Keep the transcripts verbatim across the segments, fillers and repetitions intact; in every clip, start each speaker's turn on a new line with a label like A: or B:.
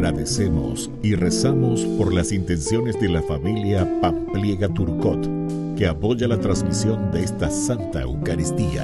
A: Agradecemos y rezamos por las intenciones de la familia Pampliega Turcot, que apoya la transmisión de esta Santa Eucaristía.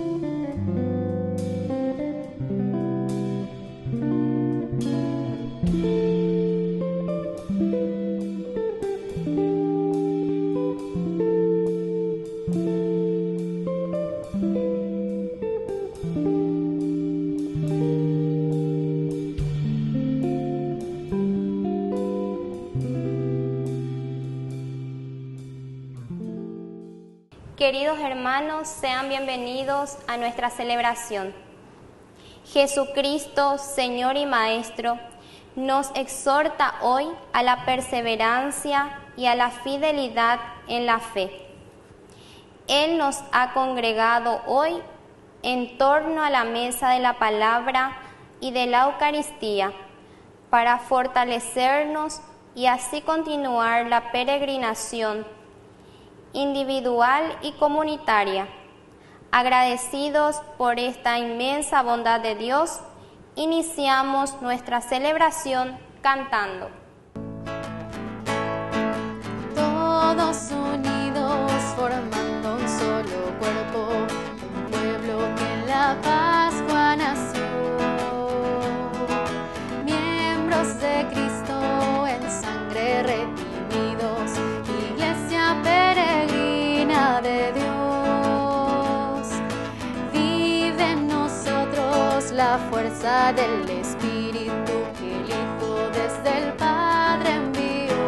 B: Queridos hermanos, sean bienvenidos a nuestra celebración. Jesucristo, Señor y Maestro, nos exhorta hoy a la perseverancia y a la fidelidad en la fe. Él nos ha congregado hoy en torno a la mesa de la palabra y de la Eucaristía para fortalecernos y así continuar la peregrinación individual y comunitaria. Agradecidos por esta inmensa bondad de Dios, iniciamos nuestra celebración cantando.
C: Todos unidos formando un solo cuerpo, un pueblo que en la Pascua nació. Miembros de Cristo en sangre redimidos, Iglesia peregrina de Dios. Vive en nosotros la fuerza del Espíritu que el Hijo desde el Padre envió.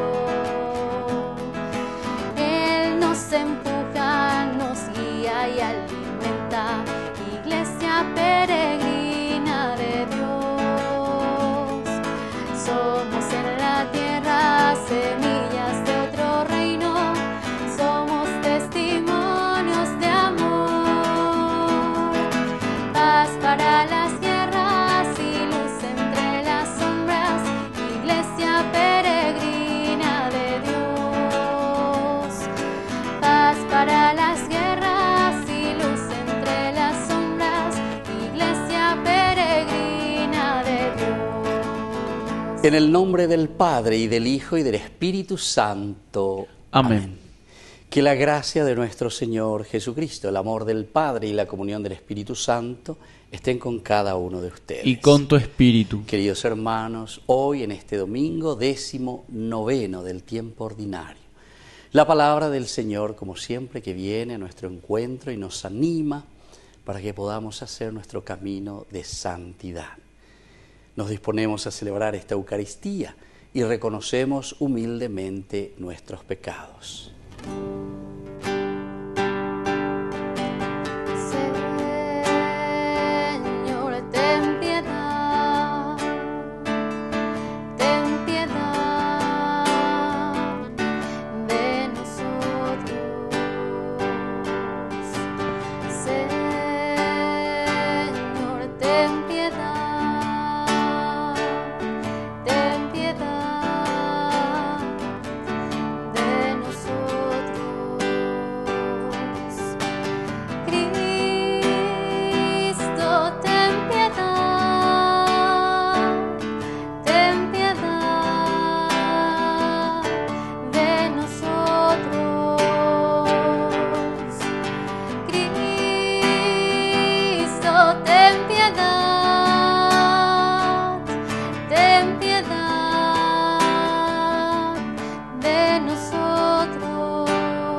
C: Él nos empuja, nos guía y alimenta, Iglesia peregrina de Dios. Somos en la tierra semillas de otro reino, somos testimonios de amor. Paz para las guerras y luz entre las sombras, Iglesia peregrina de Dios. Paz para las guerras y luz entre las sombras, Iglesia peregrina de Dios.
D: En el nombre del Padre, y del Hijo, y del Espíritu Santo.
E: Amén.
D: Amén. Que la gracia de nuestro Señor Jesucristo, el amor del Padre y la comunión del Espíritu Santo estén con cada uno de ustedes.
E: Y con tu espíritu.
D: Queridos hermanos, hoy en este domingo décimo noveno del tiempo ordinario, la palabra del Señor, como siempre, que viene a nuestro encuentro y nos anima para que podamos hacer nuestro camino de santidad. Nos disponemos a celebrar esta Eucaristía y reconocemos humildemente nuestros pecados.
C: Señor, ten piedad, ten piedad de nosotros. Señor, ten piedad, ten piedad de nosotros. Cristo, ten piedad, ten piedad de nosotros. Cristo, ten piedad, ten piedad de nosotros.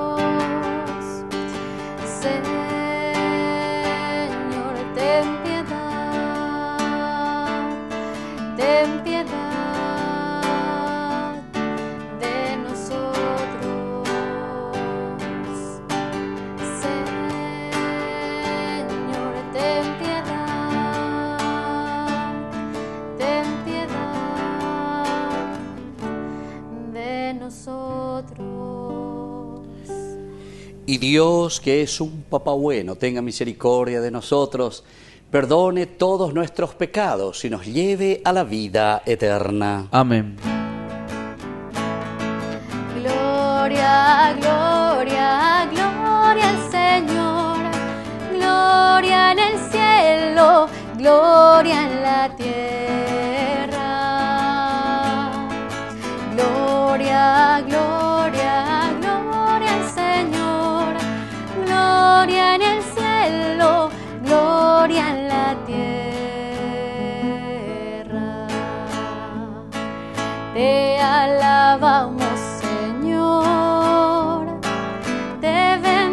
C: Señor, ten piedad, ten piedad de nosotros. Señor, ten piedad, ten piedad de nosotros.
D: Y Dios, que es un Papá bueno, tenga misericordia de nosotros, perdone todos nuestros pecados y nos lleve a la vida eterna.
E: Amén.
C: Gloria, gloria, gloria al Señor. Gloria en el cielo, gloria en la tierra. Gloria, gloria, gloria al Señor. Gloria en el cielo, gloria en la tierra. Te alabamos, Señor. Te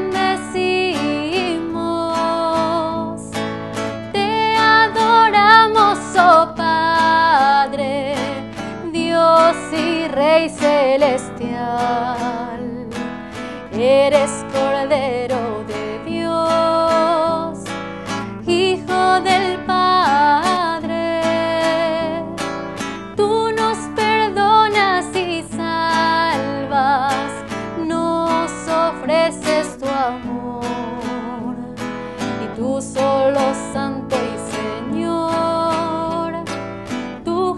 C: bendecimos. Te adoramos, oh Padre, Dios y Rey celestial. Eres Cordero de Dios, Hijo del Padre. Tú nos perdonas y salvas, nos ofreces tu amor. Y tú solo santo y Señor, tú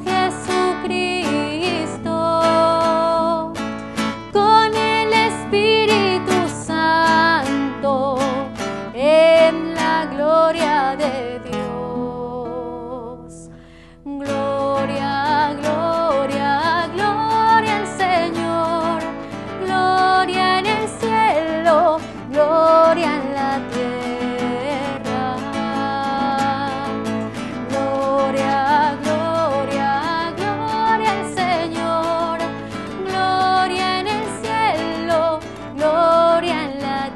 C: Jesucristo, con el Espíritu Santo, en la gloria de Dios. Gloria, gloria, gloria al Señor. Gloria en el cielo, gloria en la tierra. Gloria, gloria, gloria al Señor. Gloria en el cielo, gloria en la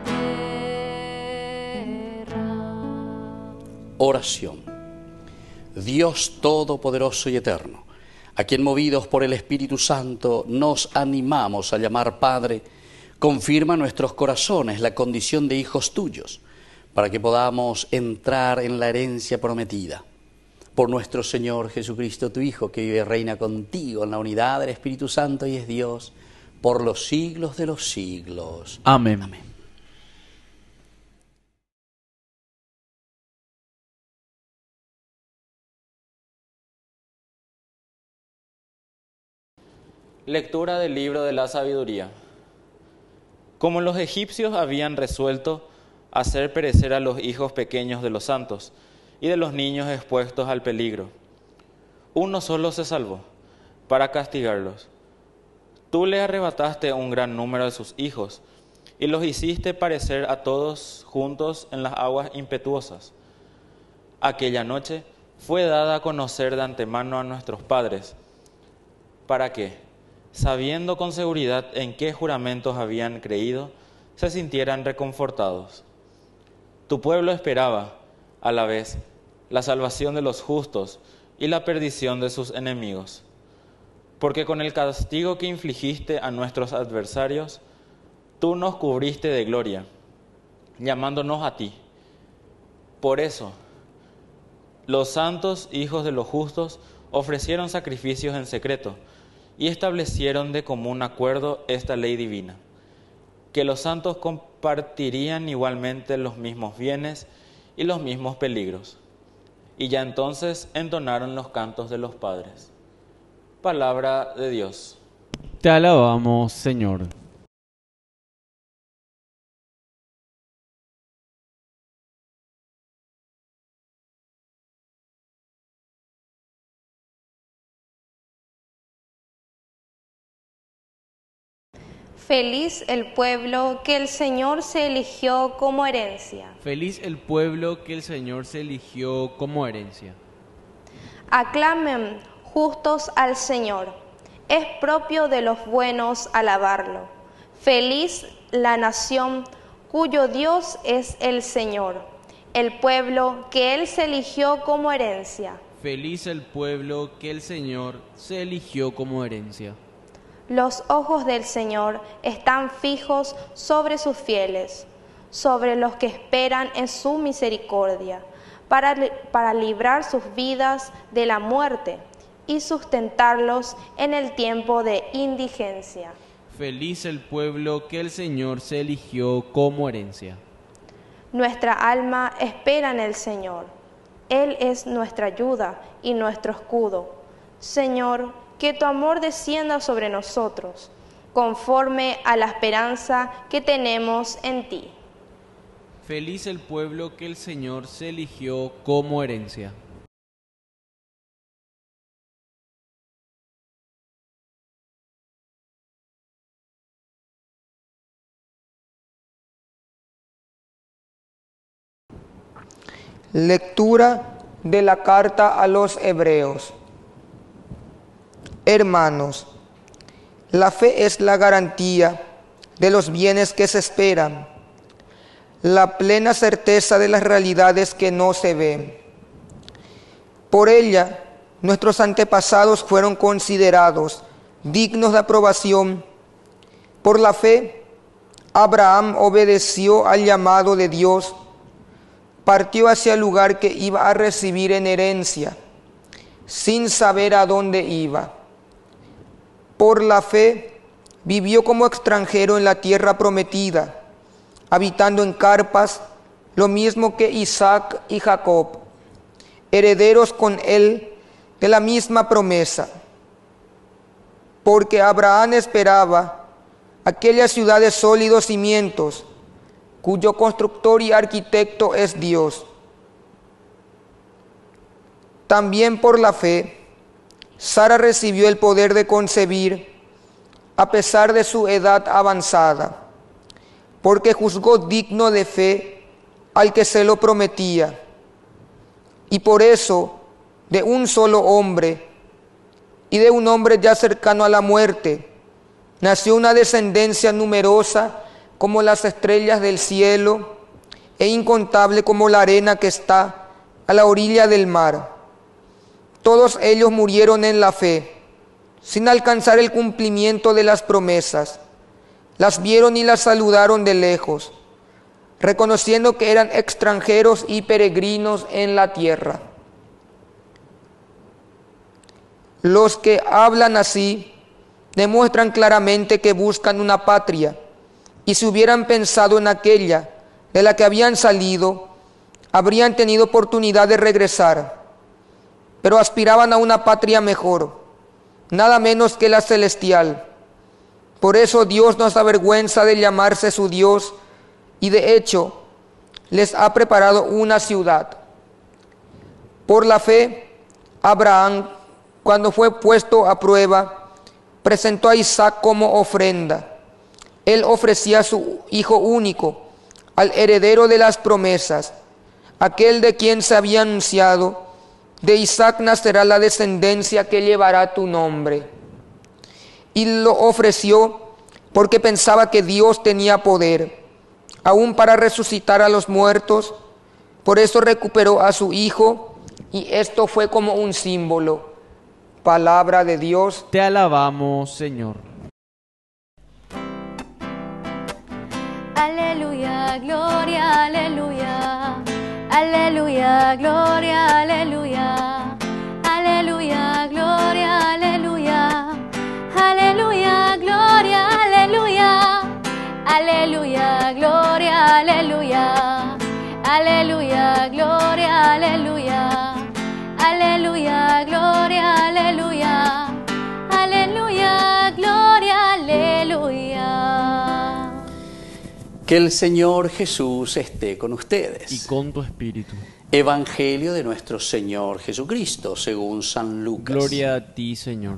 C: tierra.
D: Oración. Dios Todopoderoso y Eterno, a quien movidos por el Espíritu Santo nos animamos a llamar Padre, confirma en nuestros corazones la condición de hijos tuyos, para que podamos entrar en la herencia prometida. Por nuestro Señor Jesucristo, tu Hijo, que vive y reina contigo en la unidad del Espíritu Santo y es Dios, por los siglos de los siglos.
E: Amén.
D: Amén.
E: Lectura del libro de la sabiduría. Como los egipcios habían resuelto hacer perecer a los hijos pequeños de los santos y de los niños expuestos al peligro, uno solo se salvó para castigarlos. Tú le arrebataste un gran número de sus hijos y los hiciste parecer a todos juntos en las aguas impetuosas. Aquella noche fue dada a conocer de antemano a nuestros padres, para que, sabiendo con seguridad en qué juramentos habían creído, se sintieran reconfortados. Tu pueblo esperaba, a la vez, la salvación de los justos y la perdición de sus enemigos. Porque con el castigo que infligiste a nuestros adversarios, tú nos cubriste de gloria, llamándonos a ti. Por eso, los santos hijos de los justos ofrecieron sacrificios en secreto, y establecieron de común acuerdo esta ley divina, que los santos compartirían igualmente los mismos bienes y los mismos peligros. Y ya entonces entonaron los cantos de los padres. Palabra de Dios.
F: Te alabamos, Señor.
B: Feliz el pueblo que el Señor se eligió como herencia.
F: Feliz el pueblo que el Señor se eligió como herencia.
B: Aclamen justos al Señor. Es propio de los buenos alabarlo. Feliz la nación cuyo Dios es el Señor, el pueblo que Él se eligió como herencia.
F: Feliz el pueblo que el Señor se eligió como herencia.
B: Los ojos del Señor están fijos sobre sus fieles, sobre los que esperan en su misericordia, para, para librar sus vidas de la muerte y sustentarlos en el tiempo de indigencia.
F: Feliz el pueblo que el Señor se eligió como herencia.
B: Nuestra alma espera en el Señor. Él es nuestra ayuda y nuestro escudo. Señor, que tu amor descienda sobre nosotros, conforme a la esperanza que tenemos en ti.
F: Feliz el pueblo que el Señor se eligió como herencia.
G: Lectura de la carta a los Hebreos. Hermanos, la fe es la garantía de los bienes que se esperan, la plena certeza de las realidades que no se ven. Por ella, nuestros antepasados fueron considerados dignos de aprobación. Por la fe, Abraham obedeció al llamado de Dios, partió hacia el lugar que iba a recibir en herencia, sin saber a dónde iba. Por la fe, vivió como extranjero en la tierra prometida, habitando en carpas, lo mismo que Isaac y Jacob, herederos con él de la misma promesa. Porque Abraham esperaba aquellas ciudades sólidos cimientos, cuyo constructor y arquitecto es Dios. También por la fe, Sara recibió el poder de concebir, a pesar de su edad avanzada, porque juzgó digno de fe al que se lo prometía. Y por eso, de un solo hombre, y de un hombre ya cercano a la muerte, nació una descendencia numerosa como las estrellas del cielo e incontable como la arena que está a la orilla del mar. Todos ellos murieron en la fe, sin alcanzar el cumplimiento de las promesas. Las vieron y las saludaron de lejos, reconociendo que eran extranjeros y peregrinos en la tierra. Los que hablan así demuestran claramente que buscan una patria, y si hubieran pensado en aquella de la que habían salido, habrían tenido oportunidad de regresar, pero aspiraban a una patria mejor, nada menos que la celestial. Por eso Dios no se avergüenza de llamarse su Dios, y de hecho les ha preparado una ciudad. Por la fe, Abraham, cuando fue puesto a prueba, presentó a Isaac como ofrenda. Él ofrecía a su hijo único, al heredero de las promesas, aquel de quien se había anunciado: de Isaac nacerá la descendencia que llevará tu nombre. Y lo ofreció porque pensaba que Dios tenía poder, aún para resucitar a los muertos. Por eso recuperó a su hijo, y esto fue como un símbolo. Palabra de Dios.
F: Te alabamos, Señor.
C: Aleluya, gloria, aleluya. Aleluya, gloria, aleluya. Aleluya, gloria, aleluya. Aleluya, gloria, aleluya. Aleluya, gloria, aleluya. Aleluya, gloria, aleluya. Aleluya, gloria, aleluya. Aleluya, gloria, aleluya.
D: Que el Señor Jesús esté con ustedes.
F: Y con tu espíritu.
D: Evangelio de nuestro Señor Jesucristo, según San Lucas.
F: Gloria a ti, Señor.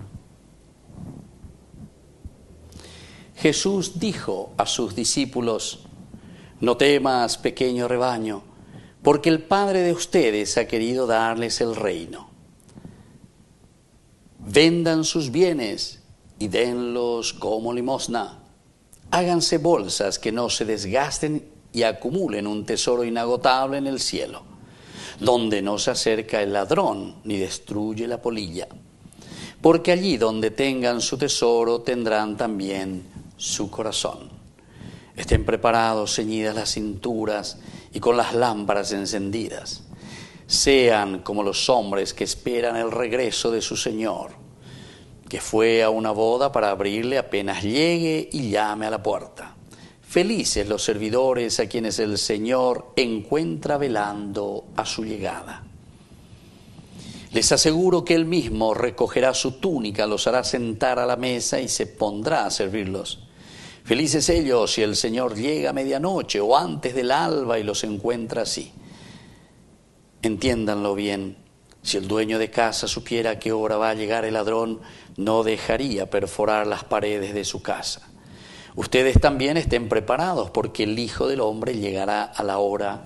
D: Jesús dijo a sus discípulos: no temas, pequeño rebaño, porque el Padre de ustedes ha querido darles el reino. Vendan sus bienes y denlos como limosna. Háganse bolsas que no se desgasten y acumulen un tesoro inagotable en el cielo, donde no se acerca el ladrón ni destruye la polilla. Porque allí donde tengan su tesoro tendrán también su corazón. Estén preparados, ceñidas las cinturas y con las lámparas encendidas. Sean como los hombres que esperan el regreso de su Señor, que fue a una boda para abrirle apenas llegue y llame a la puerta. Felices los servidores a quienes el Señor encuentra velando a su llegada. Les aseguro que Él mismo recogerá su túnica, los hará sentar a la mesa y se pondrá a servirlos. Felices ellos si el Señor llega a medianoche o antes del alba y los encuentra así. Entiéndanlo bien, si el dueño de casa supiera a qué hora va a llegar el ladrón, no dejaría perforar las paredes de su casa. Ustedes también estén preparados, porque el Hijo del Hombre llegará a la hora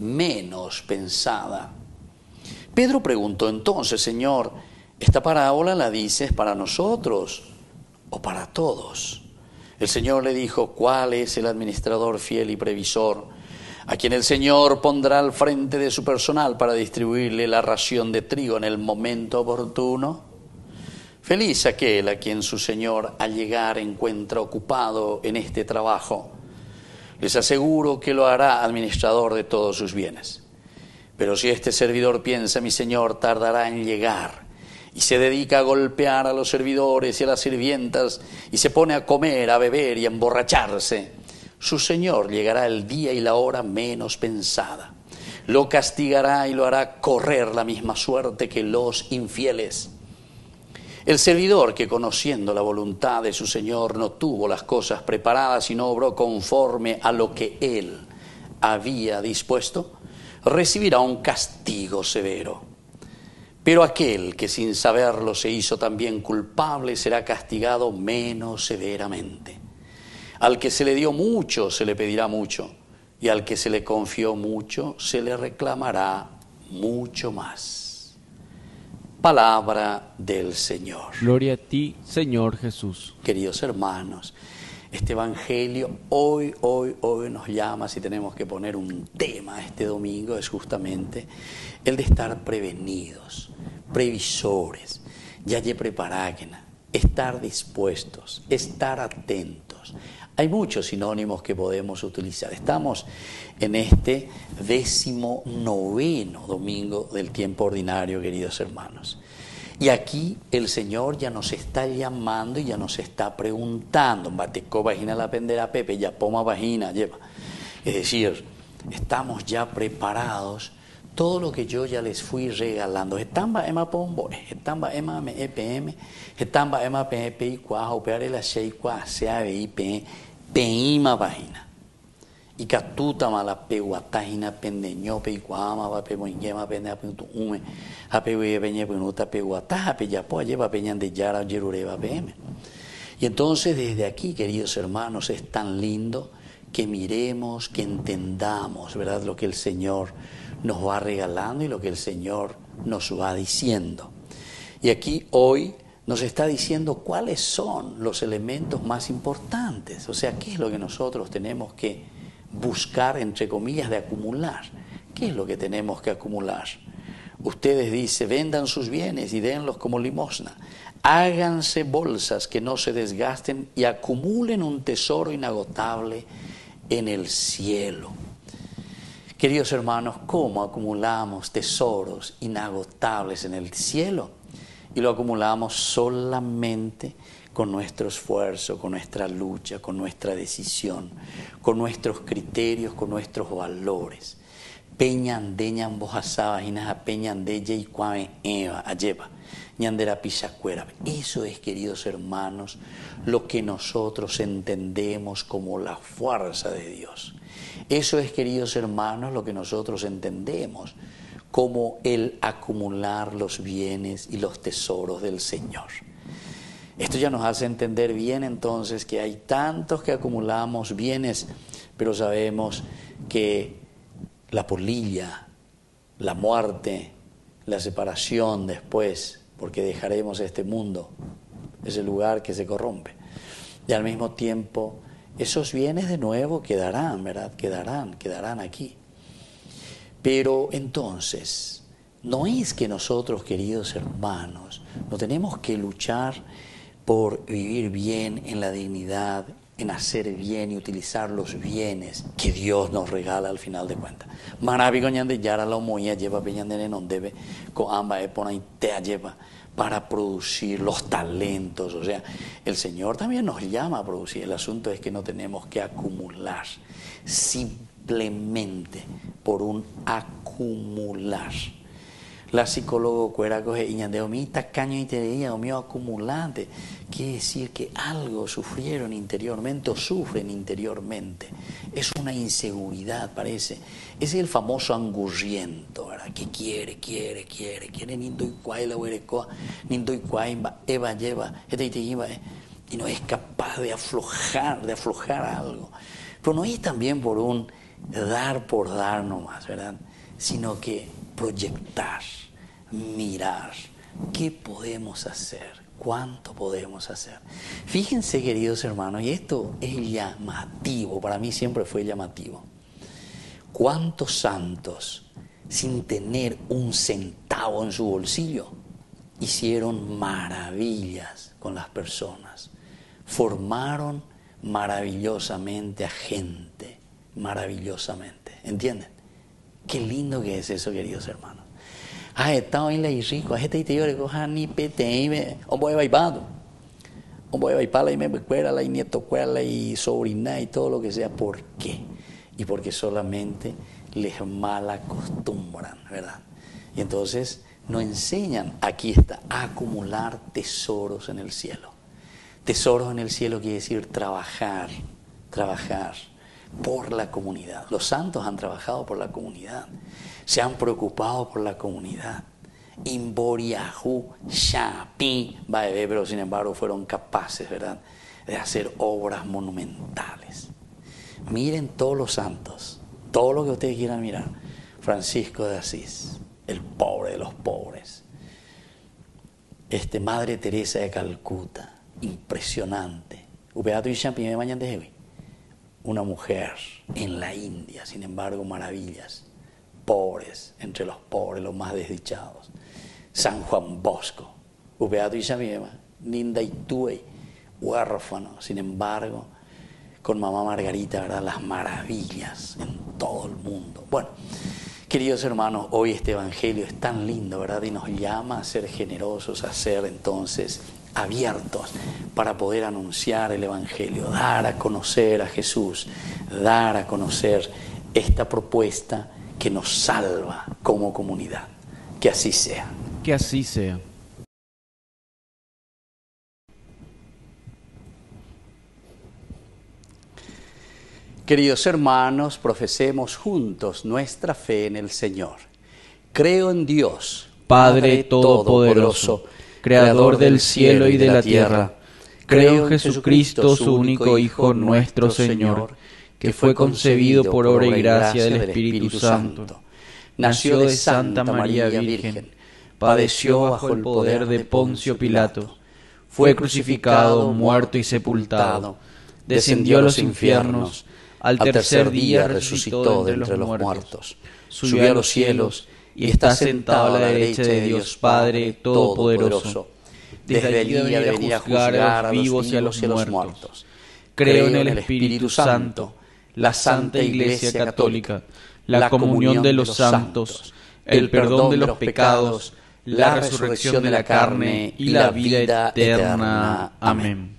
D: menos pensada. Pedro preguntó entonces: Señor, ¿esta parábola la dices para nosotros o para todos? El Señor le dijo: ¿cuál es el administrador fiel y previsor, a quien el Señor pondrá al frente de su personal para distribuirle la ración de trigo en el momento oportuno? Feliz aquel a quien su Señor al llegar encuentra ocupado en este trabajo. Les aseguro que lo hará administrador de todos sus bienes. Pero si este servidor piensa: mi Señor tardará en llegar, y se dedica a golpear a los servidores y a las sirvientas, y se pone a comer, a beber y a emborracharse, su Señor llegará el día y la hora menos pensada. Lo castigará y lo hará correr la misma suerte que los infieles. El servidor que, conociendo la voluntad de su Señor, no tuvo las cosas preparadas y no obró conforme a lo que él había dispuesto, recibirá un castigo severo. Pero aquel que sin saberlo se hizo también culpable será castigado menos severamente. Al que se le dio mucho se le pedirá mucho, y al que se le confió mucho se le reclamará mucho más. Palabra del Señor.
F: Gloria a ti, Señor Jesús.
D: Queridos hermanos, este Evangelio hoy, hoy, hoy nos llama, si tenemos que poner un tema este domingo, es justamente el de estar prevenidos, previsores, ya ye preparáquena, estar dispuestos, estar atentos. Hay muchos sinónimos que podemos utilizar. Estamos en este décimo noveno domingo del tiempo ordinario, queridos hermanos. Y aquí el Señor ya nos está llamando y ya nos está preguntando. Bateco vagina la pendera Pepe, ya poma vagina lleva. Es decir, estamos ya preparados. Todo lo que yo ya les fui regalando. Estamba ema pombore, estamba ema me epm, estamba ema pepe y cuaja, opeare la shei cuaja, sea vi pe, peima vagina. Y catuta mala peguatajina pendeño pe y cuama va pe moingema pende a punto ume, a pe we peñe punuta peguataja pe ya po lleva peñan de yara yerureva pm. Y entonces desde aquí, queridos hermanos, es tan lindo que miremos, que entendamos, ¿verdad?, lo que el Señor nos va regalando y lo que el Señor nos va diciendo. Y aquí hoy nos está diciendo cuáles son los elementos más importantes, o sea, qué es lo que nosotros tenemos que buscar, entre comillas, de acumular. ¿Qué es lo que tenemos que acumular? Ustedes, dice, vendan sus bienes y denlos como limosna. Háganse bolsas que no se desgasten y acumulen un tesoro inagotable en el cielo. Queridos hermanos, ¿cómo acumulamos tesoros inagotables en el cielo? Y lo acumulamos solamente con nuestro esfuerzo, con nuestra lucha, con nuestra decisión, con nuestros criterios, con nuestros valores. Peñan de ñambojasaba, inas peñan de y cuame eva, ayeva, ñandera pisacuera. Eso es, queridos hermanos, lo que nosotros entendemos como la fuerza de Dios. Eso es, queridos hermanos, lo que nosotros entendemos como el acumular los bienes y los tesoros del Señor. Esto ya nos hace entender bien entonces que hay tantos que acumulamos bienes, pero sabemos que la polilla, la muerte, la separación después, porque dejaremos este mundo, ese lugar que se corrompe. Y al mismo tiempo, esos bienes de nuevo quedarán, ¿verdad? Quedarán, quedarán aquí. Pero entonces, no es que nosotros, queridos hermanos, no tenemos que luchar por vivir bien en la dignidad, en hacer bien y utilizar los bienes que Dios nos regala al final de cuentas. Maravilloso ñande yara la moya lleva peñande non debe co amba e pona te lleva para producir los talentos. O sea, el Señor también nos llama a producir. El asunto es que no tenemos que acumular, simplemente por un acumular. La psicóloga cuera coge y ñandeo mi tacaño y tería o mío acumulante. Quiere decir que algo sufrieron interiormente o sufren interiormente. Es una inseguridad, parece. Es el famoso angurriento, ¿verdad? Que quiere, quiere, quiere, quiere nindo y cuay la huerecoa, nindo y cuay eva lleva, este y iba, y no es capaz de aflojar, de aflojar algo. Pero no es también por un dar por dar nomás, ¿verdad? Sino que proyectar, mirar, ¿qué podemos hacer? ¿Cuánto podemos hacer? Fíjense, queridos hermanos, y esto es llamativo, para mí siempre fue llamativo. ¿Cuántos santos, sin tener un centavo en su bolsillo, hicieron maravillas con las personas? Formaron maravillosamente a gente, maravillosamente. ¿Entienden? Qué lindo que es eso, queridos hermanos. Ah, estado en la rico, a gente te llora, coja ni pete, y me, o voy a bailar, o voy a bailar y me cuela y nieto cuela y sobrina y todo lo que sea. ¿Por qué? Y porque solamente les mal acostumbran, ¿verdad? Y entonces nos enseñan, aquí está, a acumular tesoros en el cielo. Tesoros en el cielo quiere decir trabajar, trabajar por la comunidad. Los santos han trabajado por la comunidad, se han preocupado por la comunidad. Imboriahu, Shapi, Baebe, pero sin embargo fueron capaces, ¿verdad?, de hacer obras monumentales. Miren todos los santos, todo lo que ustedes quieran mirar. Francisco de Asís, el pobre de los pobres. Este, Madre Teresa de Calcuta, impresionante. Una mujer en la India, sin embargo, maravillas. Pobres, entre los pobres, los más desdichados. San Juan Bosco, Ninda Itue, huérfano, sin embargo, con mamá Margarita, ¿verdad?, las maravillas en todo el mundo. Bueno, queridos hermanos, hoy este evangelio es tan lindo, ¿verdad?, y nos llama a ser generosos, a ser entonces abiertos para poder anunciar el evangelio, dar a conocer a Jesús, dar a conocer esta propuesta que nos salva como comunidad. Que así sea.
F: Que así sea.
D: Queridos hermanos, profesemos juntos nuestra fe en el Señor. Creo en Dios,
F: Padre Todopoderoso, Creador del cielo y de la tierra. Creo en Jesucristo, su único Hijo, nuestro Señor, que fue concebido por obra y gracia del Espíritu Santo. Nació de Santa María Virgen, padeció bajo el poder de Poncio Pilato, fue crucificado, muerto y sepultado, descendió a los infiernos, al tercer día resucitó de entre los muertos, subió a los cielos y está sentado a la derecha de Dios Padre Todopoderoso. Desde allí debe venir a juzgar a los vivos y a los muertos. Creo en el Espíritu Santo, la Santa Iglesia Católica, la comunión de los santos, el perdón de los pecados, la resurrección de la carne y la vida eterna. Amén.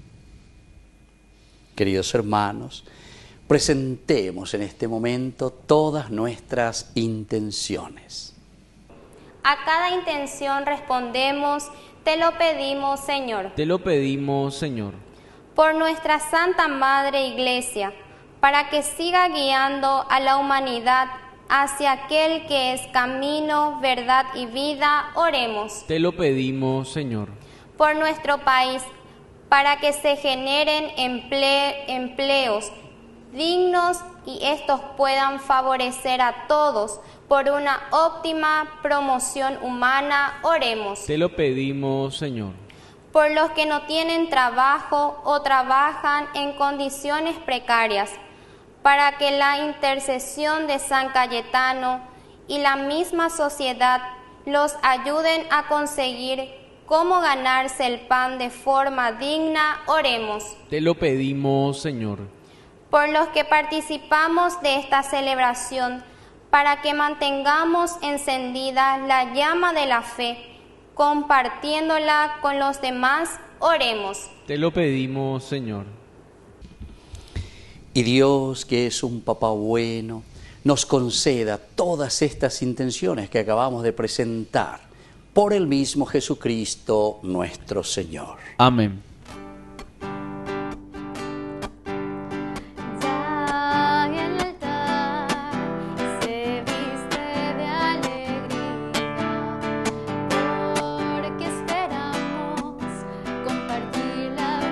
D: Queridos hermanos, presentemos en este momento todas nuestras intenciones.
B: A cada intención respondemos: te lo pedimos, Señor.
F: Te lo pedimos, Señor.
B: Por nuestra Santa Madre Iglesia, para que siga guiando a la humanidad hacia aquel que es camino, verdad y vida, oremos.
F: Te lo pedimos, Señor.
B: Por nuestro país, para que se generen emple- empleos dignos y estos puedan favorecer a todos por una óptima promoción humana, oremos.
F: Te lo pedimos, Señor.
B: Por los que no tienen trabajo o trabajan en condiciones precarias, para que la intercesión de San Cayetano y la misma sociedad los ayuden a conseguir cómo ganarse el pan de forma digna, oremos.
F: Te lo pedimos, Señor.
B: Por los que participamos de esta celebración, para que mantengamos encendida la llama de la fe, compartiéndola con los demás, oremos.
F: Te lo pedimos, Señor.
D: Y Dios, que es un papá bueno, nos conceda todas estas intenciones que acabamos de presentar por el mismo Jesucristo nuestro Señor.
F: Amén.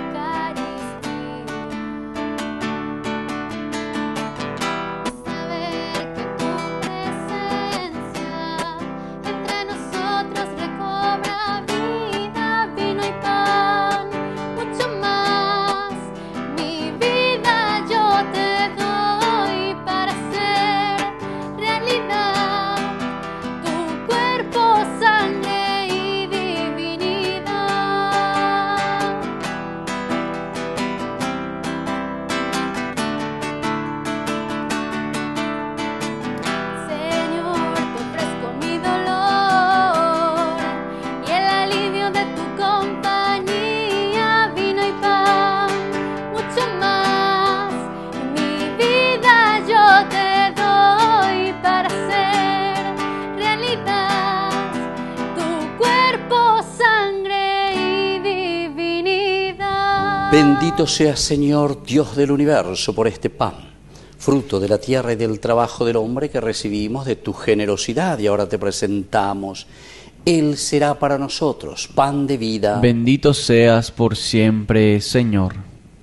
C: Saber
D: Bendito seas, Señor, Dios del universo, por este pan, fruto de la tierra y del trabajo del hombre que recibimos de tu generosidad y ahora te presentamos. Él será para nosotros pan de vida.
F: Bendito seas por siempre, Señor.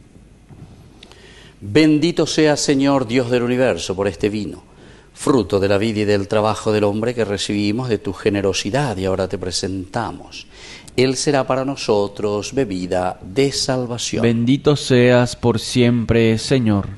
D: Bendito seas, Señor, Dios del universo, por este vino, fruto de la vida y del trabajo del hombre que recibimos de tu generosidad y ahora te presentamos. Él será para nosotros bebida de salvación.
F: Bendito seas por siempre, Señor.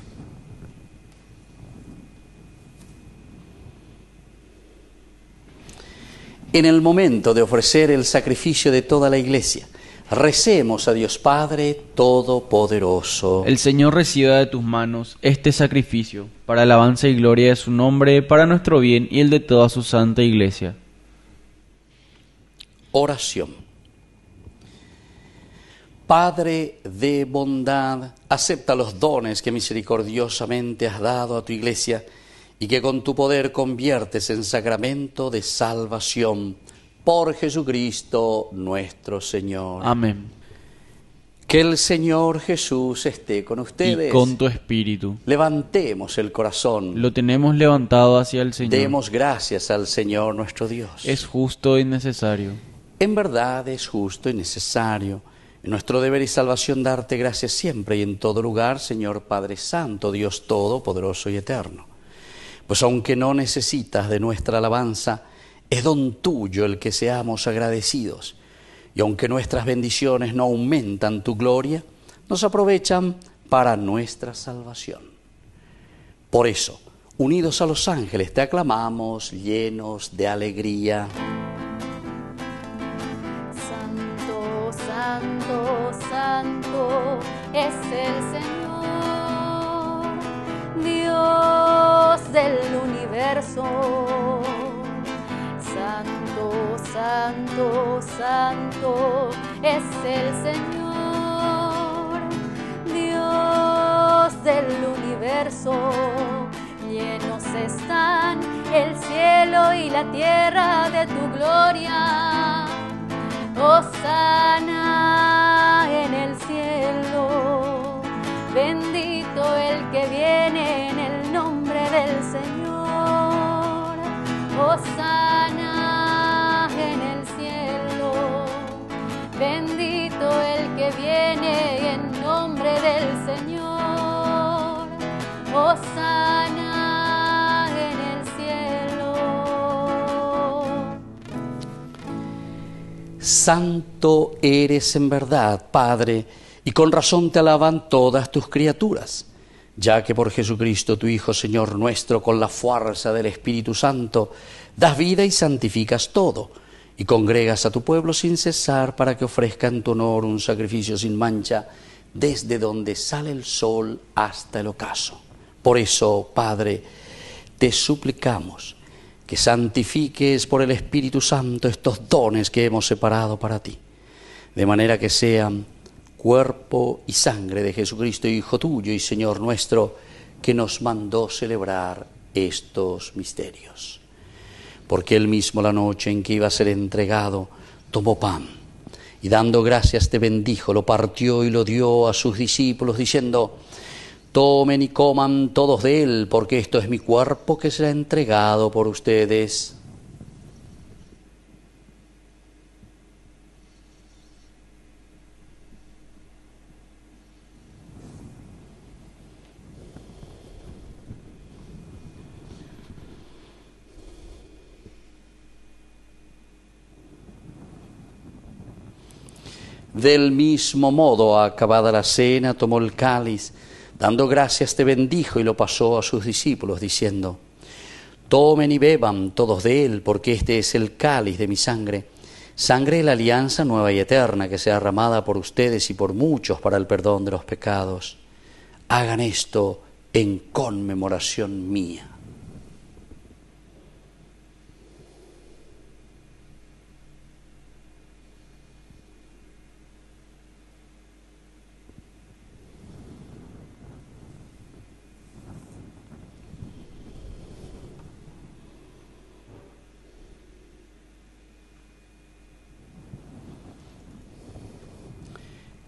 D: En el momento de ofrecer el sacrificio de toda la Iglesia, recemos a Dios Padre Todopoderoso.
F: El Señor reciba de tus manos este sacrificio, para alabanza y gloria de su nombre, para nuestro bien y el de toda su santa Iglesia.
D: Oración. Padre de bondad, acepta los dones que misericordiosamente has dado a tu Iglesia y que con tu poder conviertes en sacramento de salvación, por Jesucristo nuestro Señor.
F: Amén.
D: Que el Señor Jesús esté con ustedes.
F: Y con tu espíritu.
D: Levantemos el corazón.
F: Lo tenemos levantado hacia el Señor.
D: Demos gracias al Señor nuestro Dios.
F: Es justo y necesario.
D: En verdad es justo y necesario. En nuestro deber y salvación darte gracias siempre y en todo lugar, Señor Padre Santo, Dios Todopoderoso y Eterno. Pues aunque no necesitas de nuestra alabanza, es don tuyo el que seamos agradecidos. Y aunque nuestras bendiciones no aumentan tu gloria, nos aprovechan para nuestra salvación. Por eso, unidos a los ángeles, te aclamamos llenos de alegría.
C: Santo, santo, santo es el Señor, Dios del universo. Santo, santo, santo es el Señor, Dios del universo. Llenos están el cielo y la tierra de tu gloria. Hosana en el cielo, bendito el que viene en el nombre del Señor. Hosana en el cielo, bendito el que viene en nombre del Señor. Hosana en el cielo.
D: Santo eres en verdad, Padre, y con razón te alaban todas tus criaturas, ya que por Jesucristo tu Hijo, Señor nuestro, con la fuerza del Espíritu Santo, das vida y santificas todo, y congregas a tu pueblo sin cesar para que ofrezca en tu honor un sacrificio sin mancha, desde donde sale el sol hasta el ocaso. Por eso, Padre, te suplicamos que santifiques por el Espíritu Santo estos dones que hemos separado para ti, de manera que sean cuerpo y sangre de Jesucristo, Hijo tuyo y Señor nuestro, que nos mandó celebrar estos misterios. Porque él mismo, la noche en que iba a ser entregado, tomó pan y dando gracias te bendijo, lo partió y lo dio a sus discípulos diciendo: tomen y coman todos de él, porque esto es mi cuerpo que será entregado por ustedes. Del mismo modo, acabada la cena, tomó el cáliz, dando gracias te bendijo y lo pasó a sus discípulos, diciendo: tomen y beban todos de él, porque este es el cáliz de mi sangre, sangre de la alianza nueva y eterna, que sea derramada por ustedes y por muchos para el perdón de los pecados. Hagan esto en conmemoración mía.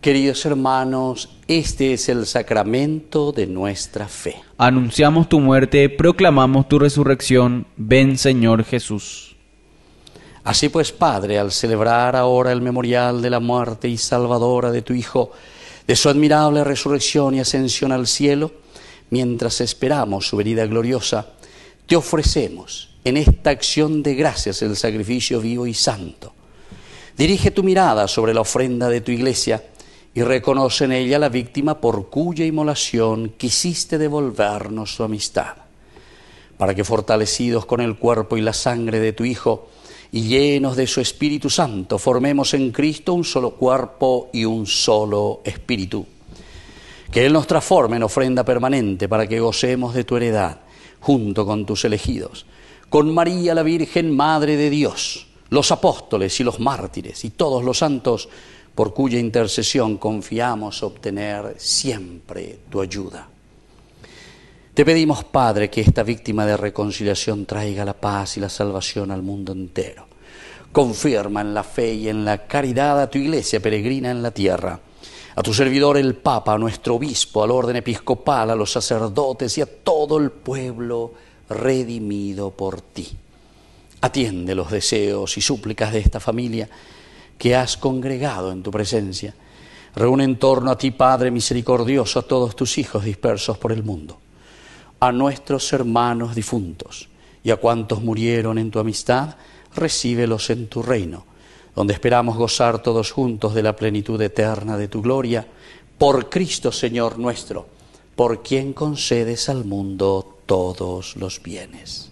D: Queridos hermanos, este es el sacramento de nuestra fe.
F: Anunciamos tu muerte, proclamamos tu resurrección. Ven, Señor Jesús.
D: Así pues, Padre, al celebrar ahora el memorial de la muerte y salvadora de tu Hijo, de su admirable resurrección y ascensión al cielo, mientras esperamos su venida gloriosa, te ofrecemos en esta acción de gracias el sacrificio vivo y santo. Dirige tu mirada sobre la ofrenda de tu Iglesia y reconoce en ella la víctima por cuya inmolación quisiste devolvernos su amistad, para que fortalecidos con el cuerpo y la sangre de tu Hijo y llenos de su Espíritu Santo, formemos en Cristo un solo cuerpo y un solo espíritu. Que Él nos transforme en ofrenda permanente para que gocemos de tu heredad, junto con tus elegidos, con María la Virgen, Madre de Dios, los apóstoles y los mártires y todos los santos, por cuya intercesión confiamos obtener siempre tu ayuda. Te pedimos, Padre, que esta víctima de reconciliación traiga la paz y la salvación al mundo entero. Confirma en la fe y en la caridad a tu Iglesia peregrina en la tierra, a tu servidor el Papa, a nuestro obispo, al orden episcopal, a los sacerdotes y a todo el pueblo redimido por ti. Atiende los deseos y súplicas de esta familia que has congregado en tu presencia. Reúne en torno a ti, Padre misericordioso, a todos tus hijos dispersos por el mundo, a nuestros hermanos difuntos y a cuantos murieron en tu amistad, recíbelos en tu reino, donde esperamos gozar todos juntos de la plenitud eterna de tu gloria, por Cristo Señor nuestro, por quien concedes al mundo todos los bienes.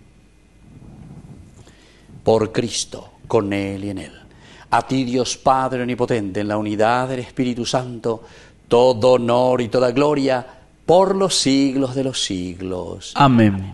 D: Por Cristo, con Él y en Él. A ti, Dios Padre omnipotente, en la unidad del Espíritu Santo, todo honor y toda gloria por los siglos de los siglos.
F: Amén.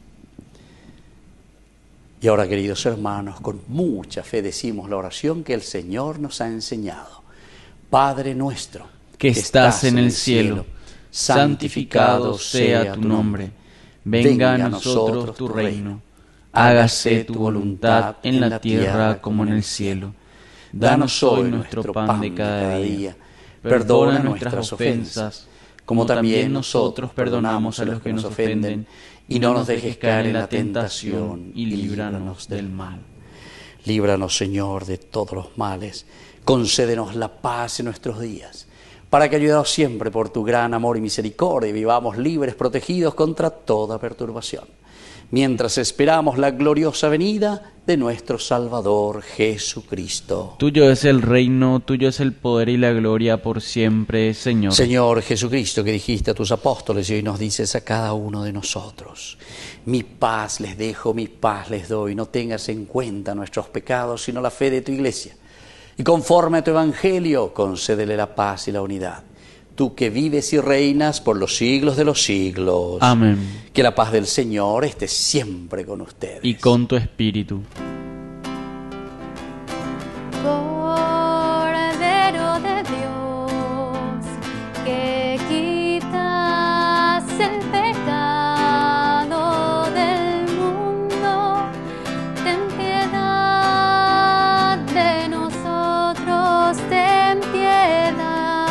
D: Y ahora, queridos hermanos, con mucha fe decimos la oración que el Señor nos ha enseñado. Padre nuestro,
F: que estás en el cielo, santificado sea tu nombre. Venga a nosotros tu reino. Hágase tu voluntad en la tierra como en el cielo. Danos hoy nuestro pan de cada día. Perdona nuestras ofensas, como también nosotros perdonamos a los que nos ofenden, y no nos dejes caer en la tentación, y líbranos del mal.
D: Líbranos, Señor, de todos los males. Concédenos la paz en nuestros días, para que, ayudados siempre por tu gran amor y misericordia, vivamos libres, protegidos contra toda perturbación, mientras esperamos la gloriosa venida de nuestro Salvador Jesucristo.
F: Tuyo es el reino, tuyo es el poder y la gloria por siempre, Señor.
D: Señor Jesucristo, que dijiste a tus apóstoles y hoy nos dices a cada uno de nosotros: mi paz les dejo, mi paz les doy. No tengas en cuenta nuestros pecados, sino la fe de tu Iglesia. Y conforme a tu evangelio, concédele la paz y la unidad. Tú que vives y reinas por los siglos de los siglos.
F: Amén.
D: Que la paz del Señor esté siempre con ustedes.
F: Y con tu espíritu.
C: Cordero de Dios, que quitas el pecado del mundo, ten piedad de nosotros, ten piedad.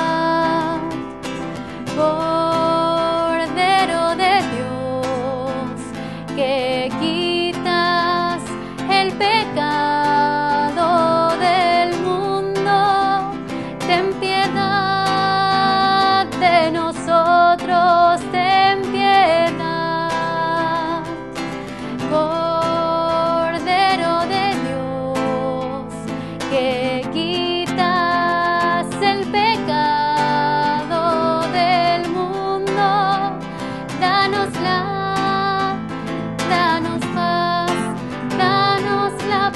C: Cordero de Dios, que quitas el pecado del mundo, ten piedad de nosotros, ten piedad. Cordero de Dios, que quitas el pecado del mundo, danos la, danos paz, danos la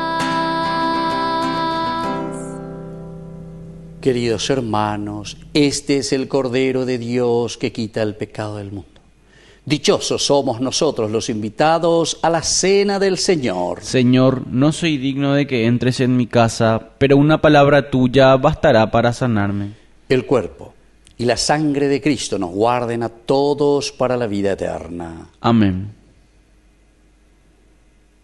C: paz.
D: Queridos hermanos, este es el Cordero de Dios que quita el pecado del mundo. Dichosos somos nosotros los invitados a la cena del Señor.
F: Señor, no soy digno de que entres en mi casa, pero una palabra tuya bastará para sanarme.
D: El cuerpo y la sangre de Cristo nos guarden a todos para la vida eterna.
F: Amén.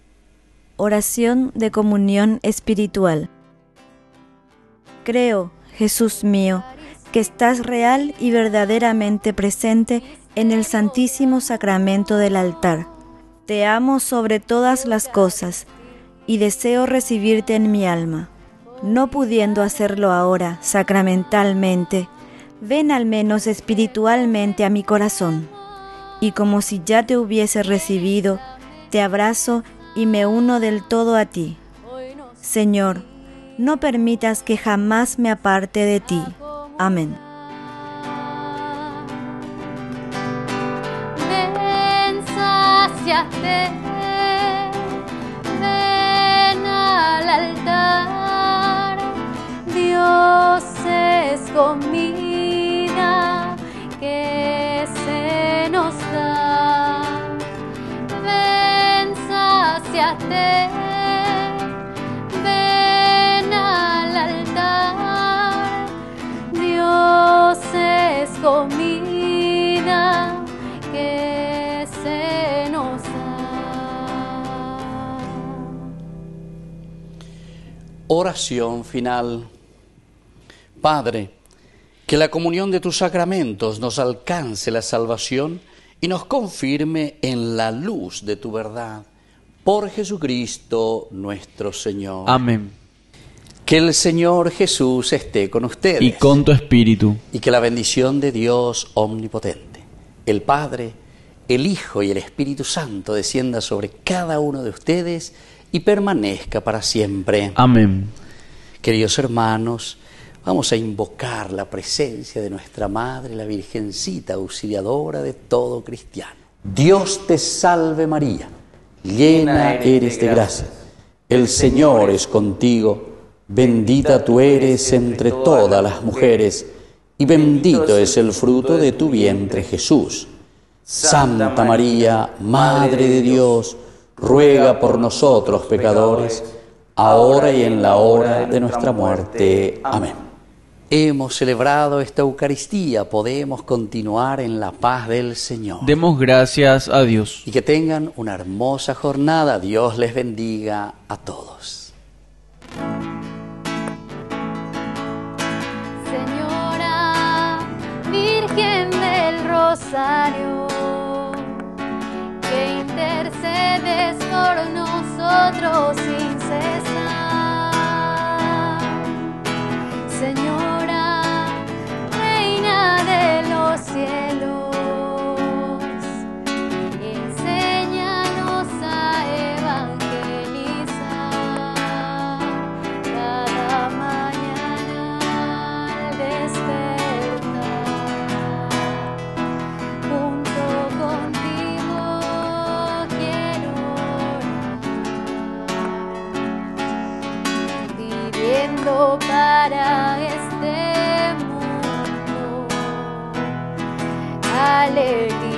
H: Oración de comunión espiritual. Creo, Jesús mío, que estás real y verdaderamente presente en el Santísimo Sacramento del altar. Te amo sobre todas las cosas y deseo recibirte en mi alma. No pudiendo hacerlo ahora sacramentalmente, ven al menos espiritualmente a mi corazón, y como si ya te hubiese recibido, te abrazo y me uno del todo a ti. Señor, no permitas que jamás me aparte de ti. Amén.
C: Ven, sáciate, ven al altar. Dios es comida que se nos da. Ven, sáciate, ven al altar. Dios es comida que se nos da.
D: Oración final. Padre, que la comunión de tus sacramentos nos alcance la salvación y nos confirme en la luz de tu verdad. Por Jesucristo nuestro Señor.
F: Amén.
D: Que el Señor Jesús esté con ustedes.
F: Y con tu espíritu.
D: Y que la bendición de Dios omnipotente, el Padre, el Hijo y el Espíritu Santo descienda sobre cada uno de ustedes y permanezca para siempre.
F: Amén.
D: Queridos hermanos, vamos a invocar la presencia de nuestra Madre, la Virgencita, auxiliadora de todo cristiano. Dios te salve María, llena eres de gracia. El Señor es contigo, bendita tú eres entre todas las mujeres, y bendito es el fruto de tu vientre Jesús. Santa María, Madre de Dios, ruega por nosotros pecadores, ahora y en la hora de nuestra muerte. Amén. Hemos celebrado esta Eucaristía, podemos continuar en la paz del Señor.
F: Demos gracias a Dios.
D: Y que tengan una hermosa jornada. Dios les bendiga a todos.
C: Señora Virgen del Rosario, que intercedes por nosotros sin cesar. Señora, Reina de los cielos, enséñanos a evangelizar cada mañana al despertar. Junto contigo quiero orar, viviendo para este mundo alegría.